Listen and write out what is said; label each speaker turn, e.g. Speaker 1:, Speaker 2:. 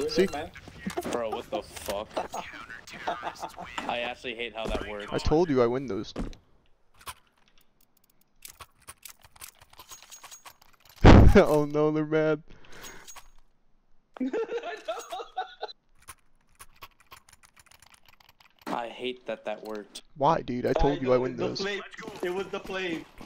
Speaker 1: See?
Speaker 2: Bro, what the fuck? I actually hate how that works.
Speaker 1: I told you I win those. Oh no, they're mad.
Speaker 2: I hate that that worked.
Speaker 1: Why, dude? I told you I win
Speaker 3: The
Speaker 1: those.
Speaker 3: flame. It was the flame.